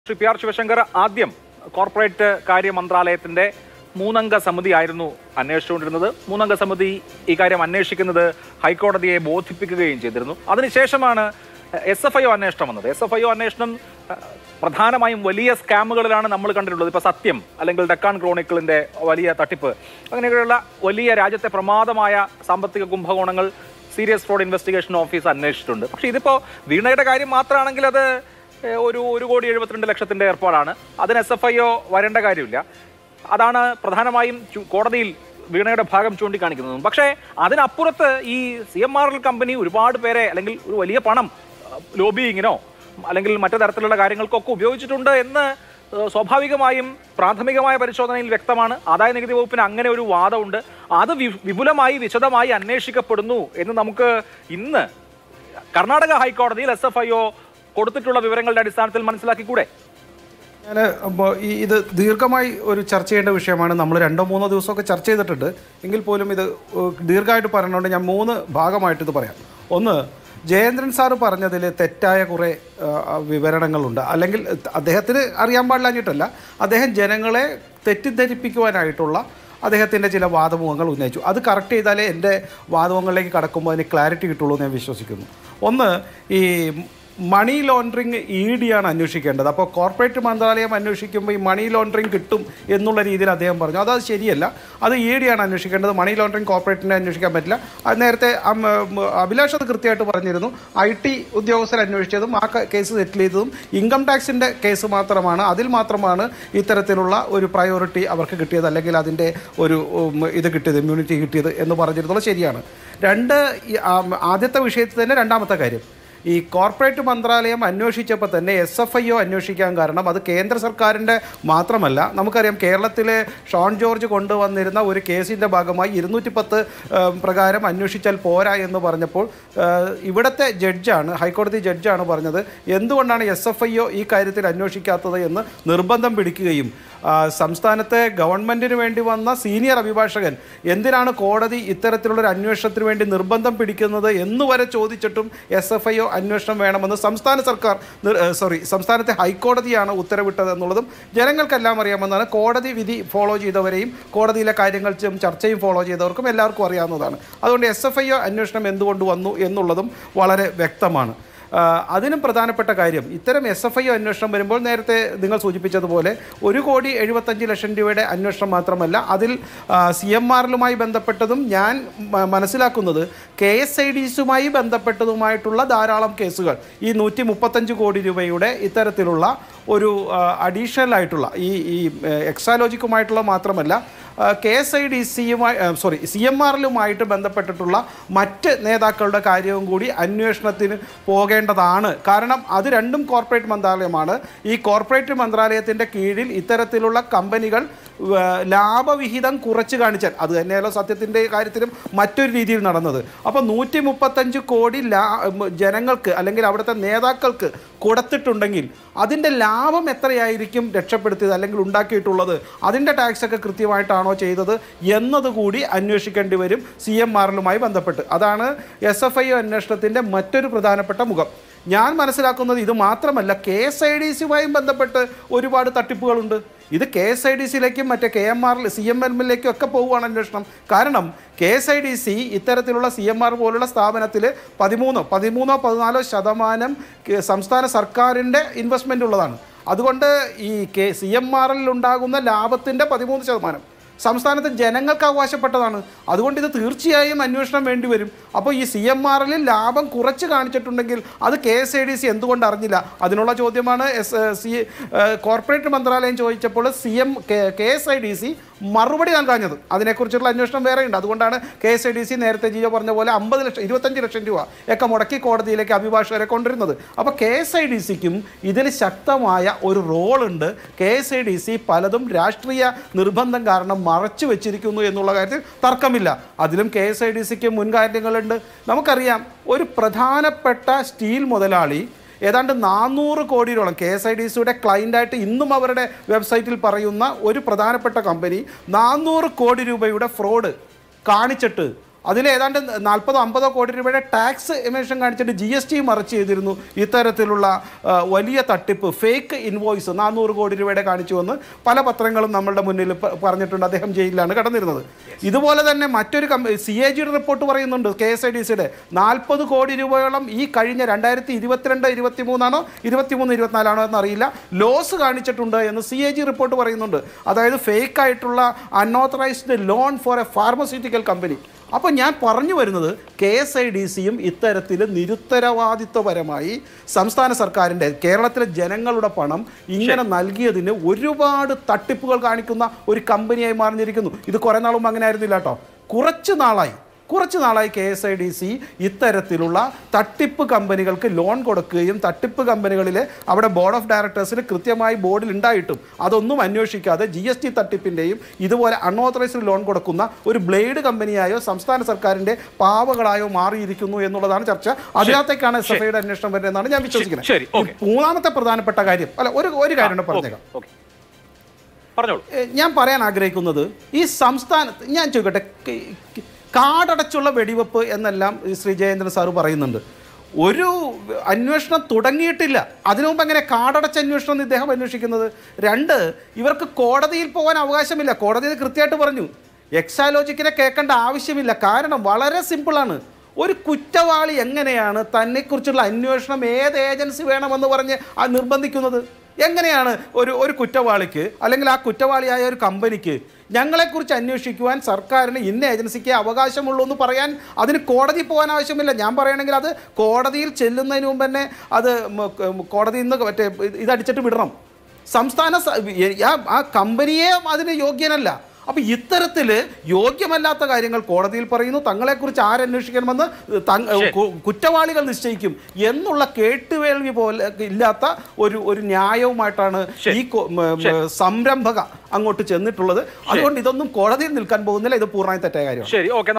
Shri P R Sivasankar ആദ്യം corporate കാര്യ മന്ത്രാലയത്തിന്റെ മൂന്നംഗ സമിതിയായിരുന്നു അന്വേഷിച്ചുകൊണ്ടിരുന്നത്. മൂന്നംഗ സമിതി ഈ കാര്യം അന്വേഷിക്കുന്നത് ഹൈക്കോടതിയെ ബോധിപ്പിക്കുകയും ചെയ്തിരുന്നു. അതിനുശേഷമാണ് SFIO അന്വേഷണം വന്നത്. SFIO അന്വേഷണം പ്രധാനമായും വലിയ സ്കാമുകളിലാണ് നമ്മൾ കണ്ടിട്ടുള്ളത്. ഇപ്പോൾ സത്യം അല്ലെങ്കിൽ ഡെക്കാൻ ക്രോണിക്കിളിന്റെ വലിയ തട്ടിപ്പ്, അങ്ങനെയൊക്കെയുള്ള വലിയ രാജ്യത്തെ പ്രമാദമായ സാമ്പത്തിക കുംഭകോണങ്ങൾ സീരിയസ് ഫ്രോഡ് ഇൻവെസ്റ്റിഗേഷൻ ഓഫീസ് അന്വേഷിച്ചിട്ടുണ്ട്. പക്ഷേ ഇതിപ്പോൾ വീണയുടെ കാര്യം മാത്രമാണെങ്കിൽ അത് ഒരു 1,72,00,000 ഏർപ്പാടാണ്. അതിന് SFIO വരേണ്ട കാര്യമില്ല. അതാണ് പ്രധാനമായും കോടതിയിൽ വീണയുടെ ഭാഗം ചൂണ്ടിക്കാണിക്കുന്നതും. പക്ഷേ അതിനപ്പുറത്ത് ഈ CMRL കമ്പനി ഒരുപാട് പേരെ അല്ലെങ്കിൽ ഒരു വലിയ പണം ലോബിയിങ്ങിനോ അല്ലെങ്കിൽ മറ്റു തരത്തിലുള്ള കാര്യങ്ങൾക്കൊക്കെ ഉപയോഗിച്ചിട്ടുണ്ട് എന്ന് സ്വാഭാവികമായും പ്രാഥമികമായ പരിശോധനയിൽ വ്യക്തമാണ്. ആദായ നികുതി വകുപ്പിന് അങ്ങനെ ഒരു വാദമുണ്ട്. അത് വിപുലമായി വിശദമായി അന്വേഷിക്കപ്പെടുന്നു എന്ന് നമുക്ക് ഇന്ന് കർണാടക ഹൈക്കോടതിയിൽ SFIO കൊടുത്തിട്ടുള്ള വിവരങ്ങളുടെ അടിസ്ഥാനത്തിൽ മനസ്സിലാക്കിക്കൂടെ? ഞാൻ ഇത് ദീർഘമായി ഒരു ചർച്ച ചെയ്യേണ്ട വിഷയമാണ്. നമ്മൾ 2-3 ദിവസമൊക്കെ ചർച്ച ചെയ്തിട്ടുണ്ട്. എങ്കിൽ പോലും ഇത് ദീർഘമായിട്ട് പറയുന്നതുകൊണ്ട് ഞാൻ 3 ഭാഗമായിട്ട് ഇത് പറയാം. ഒന്ന്, ജയേന്ദ്രൻ സാറ് പറഞ്ഞതിൽ തെറ്റായ കുറേ വിവരണങ്ങളുണ്ട്. അല്ലെങ്കിൽ അദ്ദേഹത്തിന് അറിയാൻ പാടില്ലാഞ്ഞിട്ടല്ല, അദ്ദേഹം ജനങ്ങളെ തെറ്റിദ്ധരിപ്പിക്കുവാനായിട്ടുള്ള അദ്ദേഹത്തിൻ്റെ ചില വാദമുഖങ്ങൾ ഉന്നയിച്ചു. അത് കറക്റ്റ് ചെയ്താലേ എൻ്റെ വാദമുഖങ്ങളിലേക്ക് കടക്കുമ്പോൾ അതിന് ക്ലാരിറ്റി കിട്ടുള്ളൂ എന്ന് ഞാൻ വിശ്വസിക്കുന്നു. ഒന്ന്, ഈ മണി ലോണ്ടറിങ് ED ആണ് അന്വേഷിക്കേണ്ടത്. അപ്പോൾ കോർപ്പറേറ്റ് മന്ത്രാലയം അന്വേഷിക്കുമ്പോൾ ഈ മണി ലോണ്ടറിങ് കിട്ടും എന്നുള്ള രീതിയിൽ അദ്ദേഹം പറഞ്ഞു. അത് ശരിയല്ല. അത് ED ആണ് അന്വേഷിക്കേണ്ടത്. മണി ലോണ്ടറിങ് കോർപ്പറേറ്റിനെ അന്വേഷിക്കാൻ പറ്റില്ല. അത് നേരത്തെ അഭിലാഷ് അത് കൃത്യമായിട്ട് പറഞ്ഞിരുന്നു. IT ഉദ്യോഗസ്ഥർ അന്വേഷിച്ചതും ആ കേസ് സെറ്റിൽ ചെയ്തതും ഇൻകം ടാക്സിൻ്റെ കേസ് മാത്രമാണ്. അതിൽ മാത്രമാണ് ഇത്തരത്തിലുള്ള ഒരു പ്രയോറിറ്റി അവർക്ക് കിട്ടിയത്, അല്ലെങ്കിൽ അതിൻ്റെ ഒരു ഇത് കിട്ടിയത്, ഇമ്മ്യൂണിറ്റി കിട്ടിയത് എന്ന് പറഞ്ഞിരുന്നത് ശരിയാണ്. ആദ്യത്തെ വിഷയത്തിൽ തന്നെ രണ്ടാമത്തെ കാര്യം, ഈ കോർപ്പറേറ്റ് മന്ത്രാലയം അന്വേഷിച്ചപ്പോൾ തന്നെ SFIO അന്വേഷിക്കാൻ കാരണം അത് കേന്ദ്ര സർക്കാരിൻ്റെ മാത്രമല്ല. നമുക്കറിയാം, കേരളത്തിലെ ഷോൺ ജോർജ് കൊണ്ടുവന്നിരുന്ന ഒരു കേസിൻ്റെ ഭാഗമായി 210 പ്രകാരം അന്വേഷിച്ചാൽ പോരാ എന്ന് പറഞ്ഞപ്പോൾ ഇവിടുത്തെ ജഡ്ജാണ്, ഹൈക്കോടതി ജഡ്ജാണ് പറഞ്ഞത് എന്തുകൊണ്ടാണ് SFIO ഈ കാര്യത്തിൽ അന്വേഷിക്കാത്തത് എന്ന് നിർബന്ധം പിടിക്കുകയും സംസ്ഥാനത്തെ ഗവൺമെൻറ്റിന് വേണ്ടി വന്ന സീനിയർ അഭിഭാഷകൻ എന്തിനാണ് കോടതി ഇത്തരത്തിലുള്ളൊരു അന്വേഷണത്തിന് വേണ്ടി നിർബന്ധം പിടിക്കുന്നത് എന്നുവരെ ചോദിച്ചിട്ടും SFIO അന്വേഷണം വേണമെന്ന് സംസ്ഥാനത്തെ ഹൈക്കോടതിയാണ് ഉത്തരവിട്ടത് എന്നുള്ളതും ജനങ്ങൾക്കെല്ലാം അറിയാമെന്നാണ്. കോടതി വിധി ഫോളോ ചെയ്തവരെയും കോടതിയിലെ കാര്യങ്ങൾ ചർച്ചയും ഫോളോ ചെയ്തവർക്കും എല്ലാവർക്കും അറിയാവുന്നതാണ്. അതുകൊണ്ട് SFIO അന്വേഷണം എന്തുകൊണ്ട് വന്നു എന്നുള്ളതും വളരെ വ്യക്തമാണ്. അതിനും പ്രധാനപ്പെട്ട കാര്യം, ഇത്തരം SFIO അന്വേഷണം വരുമ്പോൾ നേരത്തെ നിങ്ങൾ സൂചിപ്പിച്ചതുപോലെ 1,75,00,000 രൂപയുടെ അന്വേഷണം മാത്രമല്ല, അതിൽ CMRLുമായി ബന്ധപ്പെട്ടതും ഞാൻ മനസ്സിലാക്കുന്നത് KSIDCയുമായി ബന്ധപ്പെട്ടതുമായിട്ടുള്ള ധാരാളം കേസുകൾ ഈ 135 കോടി രൂപയുടെ ഇത്തരത്തിലുള്ള ഒരു അഡീഷണൽ ആയിട്ടുള്ള ഈ എക്സാലോജിക്കുമായിട്ടുള്ള മാത്രമല്ല CMRLുമായിട്ട് ബന്ധപ്പെട്ടിട്ടുള്ള മറ്റ് നേതാക്കളുടെ കാര്യവും കൂടി അന്വേഷണത്തിന് പോകേണ്ടതാണ്. കാരണം അത് രണ്ടും കോർപ്പറേറ്റ് മന്ത്രാലയമാണ്. ഈ കോർപ്പറേറ്റ് മന്ത്രാലയത്തിൻ്റെ കീഴിൽ ഇത്തരത്തിലുള്ള കമ്പനികൾ ലാഭവിഹിതം കുറച്ച് കാണിച്ചാൽ, അത് തന്നെയല്ലോ സത്യത്തിൻ്റെ കാര്യത്തിലും മറ്റൊരു രീതിയിൽ നടന്നത്. അപ്പോൾ 135 കോടി ജനങ്ങൾക്ക് അല്ലെങ്കിൽ അവിടുത്തെ നേതാക്കൾക്ക് കൊടുത്തിട്ടുണ്ടെങ്കിൽ അതിൻ്റെ ലാഭം എത്രയായിരിക്കും രക്ഷപ്പെടുത്തിയത് അല്ലെങ്കിൽ ഉണ്ടാക്കിയിട്ടുള്ളത്, അതിൻ്റെ ടാക്സൊക്കെ കൃത്യമായിട്ടാണോ ചെയ്തത് എന്നതുകൂടി അന്വേഷിക്കേണ്ടി വരും CMRLുമായി ബന്ധപ്പെട്ട്. അതാണ് SFIO അന്വേഷണത്തിൻ്റെ മറ്റൊരു പ്രധാനപ്പെട്ട മുഖം. ഞാൻ മനസ്സിലാക്കുന്നത് ഇത് മാത്രമല്ല, KSIDCയുമായും ബന്ധപ്പെട്ട് ഒരുപാട് തട്ടിപ്പുകളുണ്ട്. ഇത് KSIDCയിലേക്കും മറ്റേ CMRL ഒക്കെ പോവുകയാണ് അന്വേഷണം. കാരണം KSIDC ഇത്തരത്തിലുള്ള CMR പോലുള്ള സ്ഥാപനത്തിൽ 13-14% സംസ്ഥാന സർക്കാരിൻ്റെ ഇൻവെസ്റ്റ്മെൻ്റ് ഉള്ളതാണ്. അതുകൊണ്ട് ഈ CMRL ഉണ്ടാകുന്ന ലാഭത്തിൻ്റെ 13% സംസ്ഥാനത്തെ ജനങ്ങൾക്ക് അവകാശപ്പെട്ടതാണ്. അതുകൊണ്ട് ഇത് തീർച്ചയായും അന്വേഷണം വേണ്ടിവരും. അപ്പോൾ ഈ CMRLിൽ ലാഭം കുറച്ച് കാണിച്ചിട്ടുണ്ടെങ്കിൽ അത് KSIDC എന്തുകൊണ്ട് അറിഞ്ഞില്ല? അതിനുള്ള ചോദ്യമാണ് കോർപ്പറേറ്റ് മന്ത്രാലയം ചോദിച്ചപ്പോൾ KSIDC മറുപടി നൽകാഞ്ഞത്. അതിനെക്കുറിച്ചുള്ള അന്വേഷണം വേറെയുണ്ട്. അതുകൊണ്ടാണ് KSIDC നേരത്തെ ജിയോ പറഞ്ഞ പോലെ 25 ലക്ഷം രൂപ ഒക്കെ മുടക്കി കോടതിയിലേക്ക് അഭിഭാഷകരെ കൊണ്ടുവരുന്നത്. അപ്പോൾ KSIDCക്കും ഇതിൽ ശക്തമായ ഒരു റോളുണ്ട്. KSIDC പലതും രാഷ്ട്രീയ നിർബന്ധം കാരണം മറച്ചു വെച്ചിരിക്കുന്നു എന്നുള്ള കാര്യത്തിൽ തർക്കമില്ല. അതിലും KSIDCക്ക് മുൻകാര്യങ്ങളുണ്ട്. നമുക്കറിയാം, ഒരു പ്രധാനപ്പെട്ട സ്റ്റീൽ മുതലാളി ഏതാണ്ട് 400 കോടിയോളം KSIDCയുടെ ക്ലയൻ്റായിട്ട് ഇന്നും അവരുടെ വെബ്സൈറ്റിൽ പറയുന്ന ഒരു പ്രധാനപ്പെട്ട കമ്പനി 400 കോടി രൂപയുടെ ഫ്രോഡ് കാണിച്ചിട്ട് അതിൽ ഏതാണ്ട് 40-50 കോടി രൂപയുടെ ടാക്സ് എമിഷൻ കാണിച്ചിട്ട് GST മറച്ച് ചെയ്തിരുന്നു. ഇത്തരത്തിലുള്ള വലിയ തട്ടിപ്പ്, ഫേക്ക് ഇൻവോയ്സ് 400 കോടി രൂപയുടെ കാണിച്ചുവെന്ന് പല പത്രങ്ങളും നമ്മളുടെ മുന്നിൽ പറഞ്ഞിട്ടുണ്ട്. അദ്ദേഹം ജയിലിലാണ് കടന്നിരുന്നത്. ഇതുപോലെ തന്നെ മറ്റൊരു CAG റിപ്പോർട്ട് പറയുന്നുണ്ട്, KSIDCയുടെ 40 കോടി രൂപയോളം ഈ കഴിഞ്ഞ 2022-23 23-24 എന്നറിയില്ല, ലോസ് കാണിച്ചിട്ടുണ്ട് എന്ന് CAG റിപ്പോർട്ട് പറയുന്നുണ്ട്. അതായത് ഫേക്ക് ആയിട്ടുള്ള unauthorised loan for a pharmaceutical company. അപ്പോൾ ഞാൻ പറഞ്ഞു വരുന്നത് KSIDCയും ഇത്തരത്തിൽ നിരുത്തരവാദിത്വപരമായി സംസ്ഥാന സർക്കാരിൻ്റെ, കേരളത്തിലെ ജനങ്ങളുടെ പണം ഇങ്ങനെ നൽകിയതിന് ഒരുപാട് തട്ടിപ്പുകൾ കാണിക്കുന്ന ഒരു കമ്പനിയായി മാറിഞ്ഞിരിക്കുന്നു. ഇത് കുറേ നാളും അങ്ങനെ ആയിരുന്നില്ല കേട്ടോ. കുറച്ച് നാളായി KSIDC ഇത്തരത്തിലുള്ള തട്ടിപ്പ് കമ്പനികൾക്ക് ലോൺ കൊടുക്കുകയും തട്ടിപ്പ് കമ്പനികളിൽ അവിടെ ബോർഡ് ഓഫ് ഡയറക്ടേഴ്സിൽ കൃത്യമായി ബോർഡിൽ ഉണ്ടായിട്ടും അതൊന്നും അന്വേഷിക്കാതെ GST തട്ടിപ്പിൻ്റെയും ഇതുപോലെ അൺഓത്തറൈസ്ഡ് ലോൺ കൊടുക്കുന്ന ഒരു ബ്ലേഡ് കമ്പനിയായോ സംസ്ഥാന സർക്കാരിൻ്റെ പാവകളായോ മാറിയിരിക്കുന്നു എന്നുള്ളതാണ് ചർച്ച. അതിനകത്തേക്കാണ് SFIയുടെ അന്വേഷണം വരുന്നതെന്നാണ് ഞാൻ വിശ്വസിക്കുന്നത്. മൂന്നാമത്തെ പ്രധാനപ്പെട്ട കാര്യം, ഒരു കാര്യം പറഞ്ഞേക്കാം. ഞാൻ പറയാൻ ആഗ്രഹിക്കുന്നത്, ഈ സംസ്ഥാനത്ത് ഞാൻ ചോദിക്കട്ടെ, കാടടച്ചുള്ള വെടിവെപ്പ് എന്നെല്ലാം ശ്രീ ജയേന്ദ്രൻ സാറ് പറയുന്നുണ്ട്. ഒരു അന്വേഷണം തുടങ്ങിയിട്ടില്ല, അതിനു മുമ്പ് എങ്ങനെ കാടടച്ച അന്വേഷണം എന്ന് ഇദ്ദേഹം അന്വേഷിക്കുന്നത്? 2, ഇവർക്ക് കോടതിയിൽ പോകാൻ അവകാശമില്ല. കോടതിയിൽ കൃത്യമായിട്ട് പറഞ്ഞു എക്സാലോജിക്കിനെ കേൾക്കേണ്ട ആവശ്യമില്ല. കാരണം വളരെ സിമ്പിളാണ്. ഒരു കുറ്റവാളി എങ്ങനെയാണ് തന്നെക്കുറിച്ചുള്ള അന്വേഷണം ഏത് ഏജൻസി വേണമെന്ന് പറഞ്ഞ് നിർബന്ധിക്കുന്നത്? എങ്ങനെയാണ് ഒരു കുറ്റവാളിക്ക് അല്ലെങ്കിൽ ആ കുറ്റവാളിയായ ഒരു കമ്പനിക്ക് ഞങ്ങളെക്കുറിച്ച് അന്വേഷിക്കുവാൻ സർക്കാരിന് ഇന്ന ഏജൻസിക്ക് അവകാശമുള്ളൂ എന്ന് പറയാൻ അതിന് കോടതി പോകാൻ ആവശ്യമില്ല? ഞാൻ പറയുകയാണെങ്കിൽ അത് കോടതിയിൽ ചെല്ലുന്നതിന് മുമ്പ് തന്നെ അത് കോടതിയിൽ നിന്ന് മറ്റേ ഇതടിച്ചിട്ട് വിടണം. ആ കമ്പനിയെ അതിന് യോഗ്യനല്ല. അപ്പോൾ ഇത്തരത്തിൽ യോഗ്യമല്ലാത്ത കാര്യങ്ങൾ കോടതിയിൽ പറയുന്നു. തങ്ങളെക്കുറിച്ച് ആരന്വേഷിക്കണമെന്ന് കുറ്റവാളികൾ നിശ്ചയിക്കും എന്നുള്ള കേട്ടുവേൾവി പോലെ ഇല്ലാത്ത ഒരു ന്യായവുമായിട്ടാണ് ഈ സംരംഭക അങ്ങോട്ട് ചെന്നിട്ടുള്ളത്. അതുകൊണ്ട് ഇതൊന്നും കോടതിയിൽ നിൽക്കാൻ പോകുന്നില്ല. ഇത് പൂർണ്ണമായി തെറ്റായ കാര്യമാണ്.